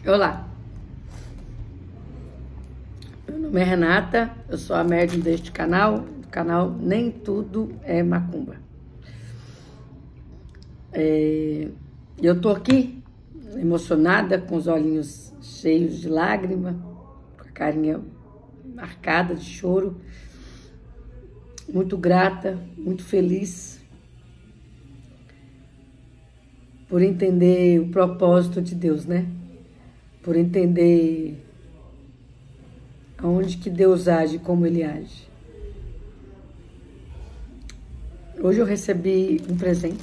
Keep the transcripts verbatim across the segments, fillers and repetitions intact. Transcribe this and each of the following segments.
Olá, meu nome é Renata, eu sou a médium deste canal, do canal Nem Tudo é Macumba. É, eu tô aqui emocionada, com os olhinhos cheios de lágrima, com a carinha marcada de choro, muito grata, muito feliz por entender o propósito de Deus, né? Por entender aonde que Deus age, como Ele age. Hoje eu recebi um presente.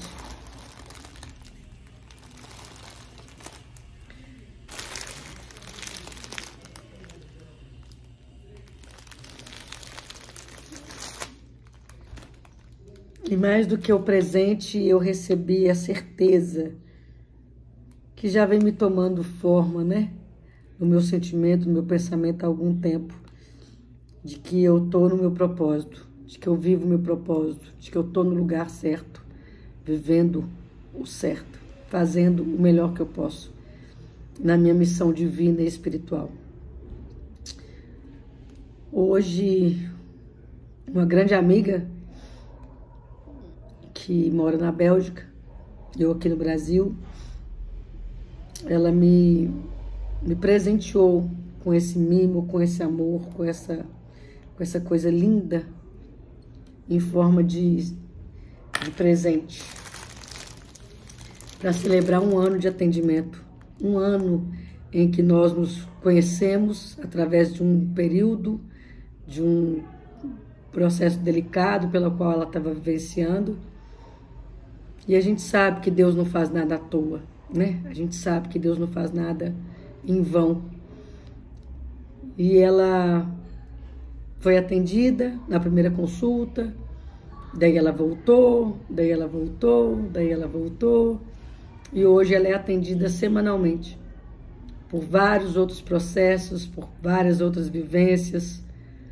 E mais do que o presente, eu recebi a certeza que já vem me tomando forma, né? No meu sentimento, no meu pensamento há algum tempo, de que eu tô no meu propósito, de que eu vivo o meu propósito, de que eu tô no lugar certo, vivendo o certo, fazendo o melhor que eu posso, na minha missão divina e espiritual. Hoje, uma grande amiga que mora na Bélgica, eu aqui no Brasil, ela me, me presenteou com esse mimo, com esse amor, com essa, com essa coisa linda em forma de, de presente, para celebrar um ano de atendimento, um ano em que nós nos conhecemos através de um período, de um processo delicado pelo qual ela estava vivenciando. E a gente sabe que Deus não faz nada à toa, né? A gente sabe que Deus não faz nada em vão. E ela foi atendida na primeira consulta, daí ela voltou, daí ela voltou, daí ela voltou, e hoje ela é atendida semanalmente por vários outros processos, por várias outras vivências.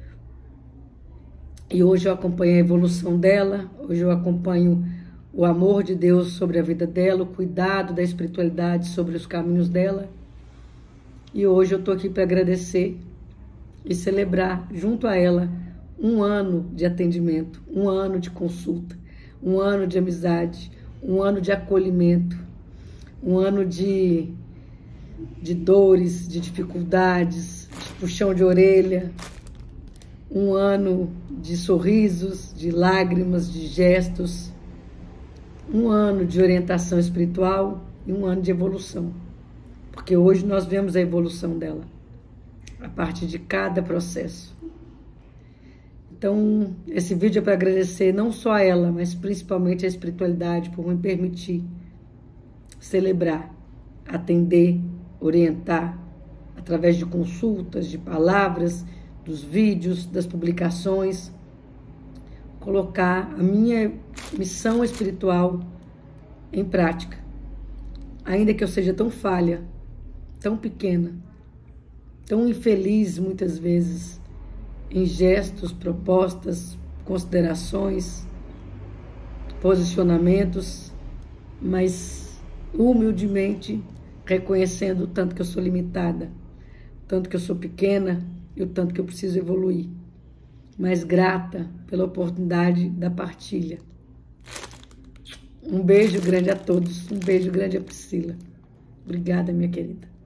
E hoje eu acompanho a evolução dela, hoje eu acompanho o amor de Deus sobre a vida dela, o cuidado da espiritualidade sobre os caminhos dela. E hoje eu estou aqui para agradecer e celebrar junto a ela um ano de atendimento, um ano de consulta, um ano de amizade, um ano de acolhimento, um ano de, de dores, de dificuldades, de puxão de orelha, um ano de sorrisos, de lágrimas, de gestos, um ano de orientação espiritual e um ano de evolução. Porque hoje nós vemos a evolução dela, a partir de cada processo. Então, esse vídeo é para agradecer não só a ela, mas principalmente a espiritualidade por me permitir celebrar, atender, orientar, através de consultas, de palavras, dos vídeos, das publicações, colocar a minha missão espiritual em prática. Ainda que eu seja tão falha, tão pequena, tão infeliz muitas vezes, em gestos, propostas, considerações, posicionamentos, mas humildemente reconhecendo o tanto que eu sou limitada, o tanto que eu sou pequena e o tanto que eu preciso evoluir. Mas grata pela oportunidade da partilha. Um beijo grande a todos, um beijo grande a Priscila. Obrigada, minha querida.